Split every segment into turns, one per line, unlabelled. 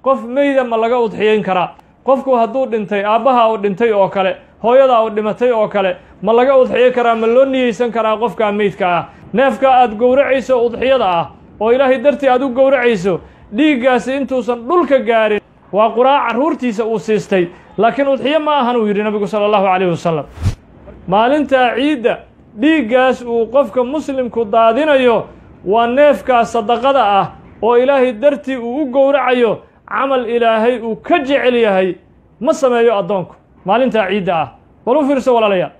qof meyda ma laga udxiyeyn karaa qofku hadduu dhintay aabbaha uu dhintay oo kale hooyadaa uu dhimatay oo kale ma laga udxiye karaa ma loo niyeysan karaa qofkaa meydka ah neefka aad gowracayso udxiyada ah oo ilaahay dartii aad u gowracayso dhiiggaasi intuusan dhulka gaarin waa quraac carruurtiisa uu siistay laakiin udxiyo ma ahan uu yidhi nabigu sala allahu calayhi wasalam maalintaa ciidda dhiiggaas uu qofka muslimku daadinayo waa neefkaas sadaqada ah oo ilaahay dartii uu u gowracayo camal ilaahay uu ka jecel yahay ma sameeyo addoonku maalintaa ciidda ah bal u fiirso walaalayaal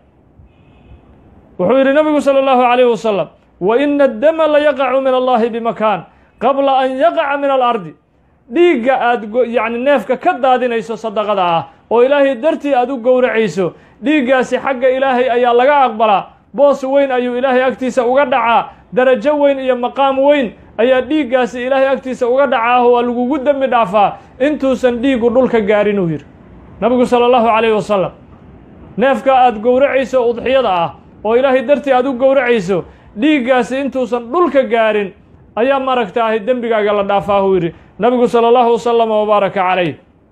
wuxuu yidhi nabigu sala allahu calayhi wasalam wa ina addama la yaqacu min allahi bimakaan qabla an yaqaca min alardi dhiigga aad yacni neefka ka daadinayso sadaqada ah oo ilaahay dartii aad u gowracayso dhiiggaasi xagga ilaahay ayaa laga aqbalaa boos weyn ayuu ilaahay agtiisa uga dhacaa darajo weyn iyo maqaam weyn ayaa dhiiggaasi ilaahay agtiisa uga dhacaa waa lagugu dembi dhaafaa intuusan dhiiggu dhulka gaarin uu yidhi nabigu sala allahu calayhi wasalam neefka aad gowracayso udxiyada ah oo ilaahay dartii aad u gowracayso dhiiggaasi intuusan dhulka gaarin ayaa maaragtaahay dembigaaga la dhaafaa uu yidhi nabigu sala allahu wasalam wabaaraka calayh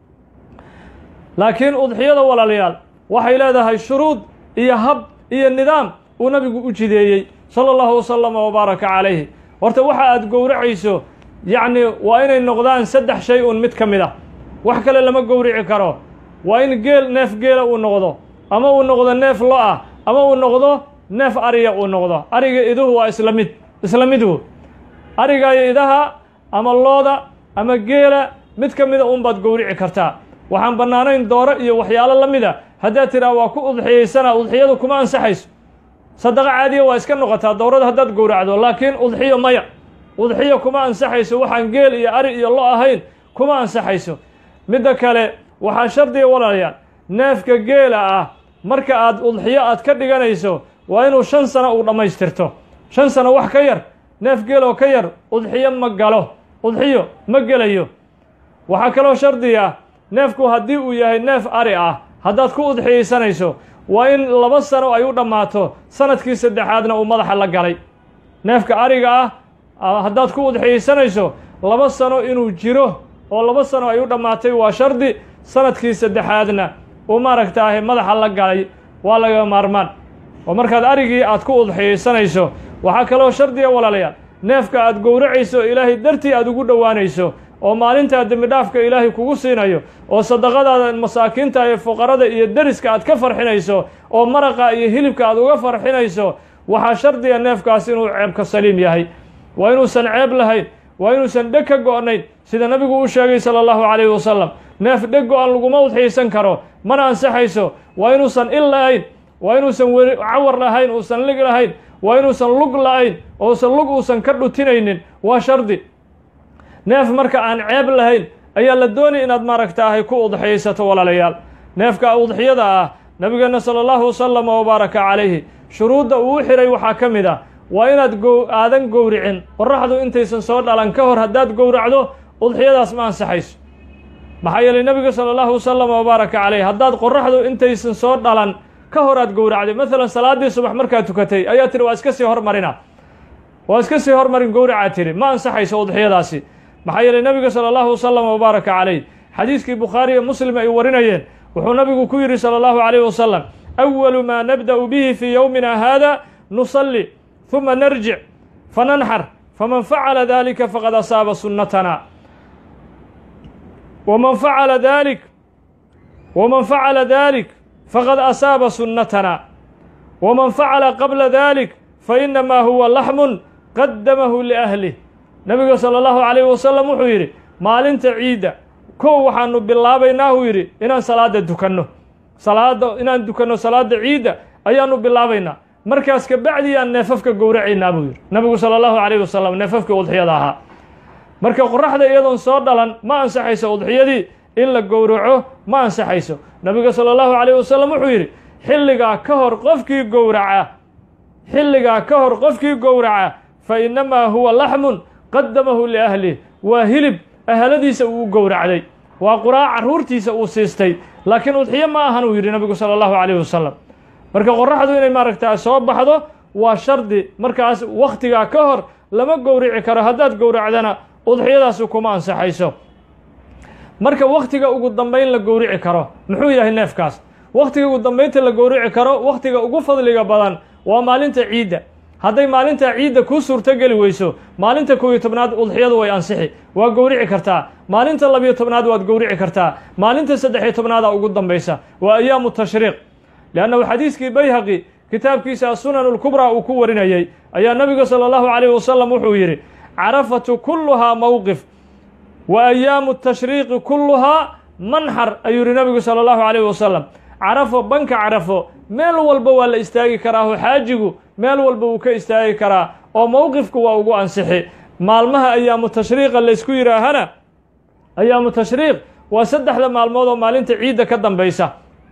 laakiin udxiyada walaalayaal waxay leedahay shuruud iyo hab iyo nidaam uu nabigu u jideeyey sala allahu wasalam wabaaraka calayhi horta waxa aad gowracayso yacni waa inay noqdaan saddex shay un mid ka mid ah wax kale lama gowrici karo waa in neef geela uu noqdo ama uu noqdo neef lo ah ama uu noqdo neef ariya uu noqdo ariga iduhu waa isla midwu ariga iyo idaha ama looda ama geela mid ka mida unbaad gowrici kartaa waxaan bannaanayn dooro iyo waxyaalo la mida haddaad tidhaha waa ku udxiyaysana udxiyadu kuma ansaxayso sadaqa caadiya waa iska noqotaa dowrada haddaad gowracdo laakiin udxiyo maya udxiyo kuma ansaxayso waxaan geel iyo ari iyo lo ahayn kuma ansaxayso midda kale waxaa shardiga walaalayaal neefka geela ah marka aad udxiyo aad ka dhiganayso waa inuu 5 sano uu dhammaystirto 5 sano wax ka yar neef geeloo ka yar udxiyo ma galo udxiyo ma gelayo waxaa kaloo shardi ah neefku haddii uu yahay neef ari ah haddaad ku udxiyaysanayso waa in 2 sano ay u dhammaato sanadkii saddexaadna uu madaxa la galay neefka ariga ah haddaad ku udxiyaysanayso 2 sano inuu jiro oo 2 sano ay u dhammaatay waa shardi sanadkii saddexaadna uu maaragtaahay madaxa la galay waa laga maarmaan oo markaad arigii aad ku udxiyaysanayso waxaa kaloo shardiga walaalayaal neefka aad gowracayso ilaahay dartii aad ugu dhowaanayso oo maalintaa dembi dhaafka ilaahay kugu siinayo oo sadaqadaada masaakiinta iyo fuqarada iyo deriska aad ka farxinayso oo maraqa iyo hilibka aad uga farxinayso waxaa shardiga neefkaas inuu ceebka saliim yahay waa inuusan ceeb lahayn waa inuusan dheg ka go'nayn sida nabigu u sheegay sala allahu calayhi wasalam neef dheg go-an laguma udxiyaysan karo mana ansaxayso waa inuusan il lahayn waa inuusan cawar lahayn uusan lig lahayn waa inuusan lug la-ayn ousan lug uusan ka dhutinaynin waa shardi neef marka aan ceeb lahayn ayaa la doonay inaad maaragtaahay ku udxiyaysato walaalayaal neefka udxiyada ah nabigeenna sala allahu wasalam wabaaraka calayhi shuruudda uu u xihay waxaa ka mid ah waa inaad aadan gowricin qorraxdu intaysan soo dhalan ka hor haddaad gowracdo udxiyadaas ma ansaxayso maxaa yeelay nebiga sala allahu wasalam wabaaraka calayh haddaad qorraxdu intaysan soo dhalan ka hor aad gowracday maalan salaaddii subax markaad tukatay ayaa tihi waa iska sii hormarin gowracaa tihi ma ansaxayso udxiyadaasi maxaa yeelay nebiga sala allahu wasalam wabaaraka calayh xadiiskii bukhaari iyo muslim ay warinayeen wuxuu nabigu ku yidhi sala allahu calayh wasalam awalu maa nabda'u bihi fii yowmina haada nusalli ثuma narjic fananxar faman facala dalika faqad asaaba sunnatana waman facala dalik faqad asaaba sunnatana waman facala qabla dalik fainamaa huwa laxmun qadamahu liahlih nabiga sala allahu calayhi wasalam wuxuu yidhi maalinta ciidda kow waxaanu bilaabaynaa uu yidhi inaan salaada dukanno salaada ciidda ayaanu bilaabaynaa markaas kabacdii aan neefafka gowracaynaa buu yidhi nabigu sala allahu calayhi wasalam neefafkii udxiyada ahaa marka qorraxda iyadoon soo dhalan ma ansaxayso udxiyadii in la gowraco ma ansaxayso nabiga sala allahu calayhi wasalam wuxuu yidhi xilligaa ka hor qofkii gowraca fa innamaa huwa laxmun qadamahu liahlih waa hilib ahaladiisa uu u gowracday waa quraac carruurtiisa uu siistay laakiin udxiyo ma ahan uu yidhi nabigu sala allahu calayhi wasalam marka qorraxdu inay maaragtaa soo baxdo waa shardi markaas wakhtigaa ka hor lama gowrici karo haddaad gowracdana udxiyadaasu kuma ansaxayso marka wakhtiga ugu dambayn la gowrici karo muxuu yahay neefkaas wakhtiga ugu dambaynta la gowrici karo wakhtiga ugu fadliga badan waa maalinta ciidda hadday maalinta ciidda kuu suurtogeli weyso maalinta 11aad udxiyadu way ansixi waa gowrici kartaa maalinta 12aad waad gowrici kartaa maalinta 13aada ugu dambaysa waa ayaamu tashriiq liannahu xadiiskii bayhaqi kitaabkiisa asunan ulkubraa uu ku warinayay ayaa nabiga sala allahu calayhi wasalam wuxuu yidhi carafatu kulluhaa mowqif wa ayaamu tashriiqi kulluhaa manxar ayuu yidhi nabigu sala allahu calayhi wasalam carafo banka carafo meel walba waa la istaagi karaa oo xaajigu meel walba wuu ka istaagi karaa oo mowqifku waa ugu ansixi maalmaha ayaamu tashriiqa laysku yidhaahana ayaamu tashriiq waa 3 maalmood oo maalinta ciidda ka dambaysa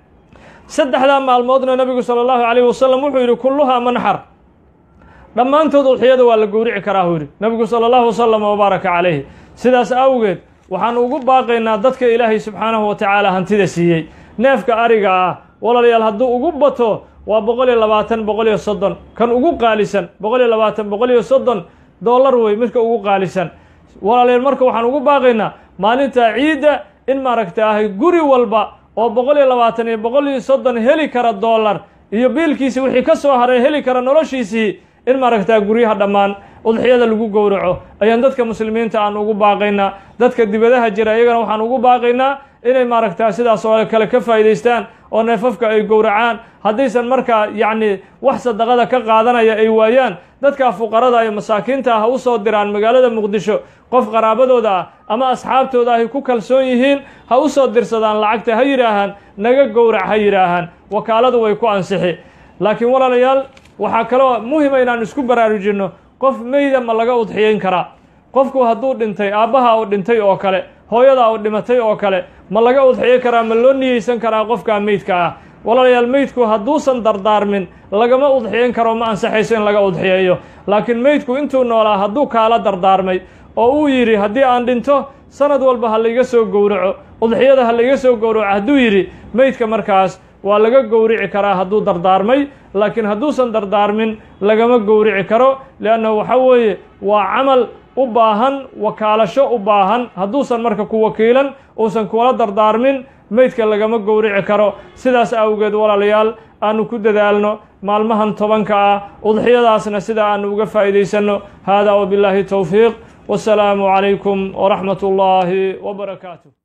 3 maalmoodna nabigu sala allahu calayhi wasalam wuxuu yidhi kulluhaa manxar dhammaantood udxiyada waa la gowrici karaa uu yidhi nabigu sala allahu wasalam wabaaraka calayhi sidaas awgeed waxaan ugu baaqaynaa dadka ilaahay subxaanahu wa tacaala hantida siiyey neefka ariga ah walaalayaal hadduu ugu bato waa 120 130 kan ugu qaalisan 120 130 dollar wey midka ugu qaalisan walaalayaal marka waxaan ugu baaqaynaa maalinta ciidda in maaragtaahay guri walba oo 120 iyo 130 heli kara dollar iyo biilkiisii wixii ka soo haray heli kara noloshiisii in maaragtaa guryaha dhammaan udxiyada lagu gowraco ayaan dadka muslimiinta aan ugu baaqaynaa dadka dibadaha jira iyagana waxaan ugu baaqaynaa inay maaragtaa sidaas oo kale ka faa'iidaystaan oo neefafka ay gowracaan haddaysan markaa yacni wax sadaqada ka qaadanaya ay waayaan dadka fuqarada iyo masaakiinta ah ha u soo diraan magaalada muqdisho qof qaraabadooda ah ama asxaabtooda ahy ku kalsoon yihiin ha u soo dirsadaan lacagta ha yidhaahaan naga gowrac ha yidhaahaan wakaaladu way ku ansixi laakiin walaalayaal waxaa kaloo muhima inaan isku baraarujinno qof meyda ma laga udxiyayn karaa qofku hadduu dhintay aabbaha uu dhintay oo kale hooyada uu dhimatay oo kale ma laga udxiyo karaa ma loo niyeysan karaa qofkaa meydka ah walaalayaal meydku hadduusan dardaarmin lagama udxiyan karo ma ansaxayso in laga udxiyeeyo laakiin meydku intuu noolaa hadduu kaala dardaarmay oo uu yidhi haddii aan dhinto sanad walba ha layga soo gowraco udxiyada ha layga soo gowraco hadduu yidhi meydka markaas waa laga gowrici karaa hadduu dardaarmay laakiin hadduusan dardaarmin lagama gowrici karo liannahu waxa weeye waa camal u baahan wakaalasho u baahan hadduusan marka ku wakiilan uusan kuwala dardaarmin meydka lagama gowrici karo sidaas awgeed walaalayaal aanu ku dadaalno maalmahan 10ka ah udxiyadaasna sida aanu uga faa'iidaysanno haadaa wabillaahi towfiiq wassalaamu calaykum waraxmat ullaahi wabarakaatuh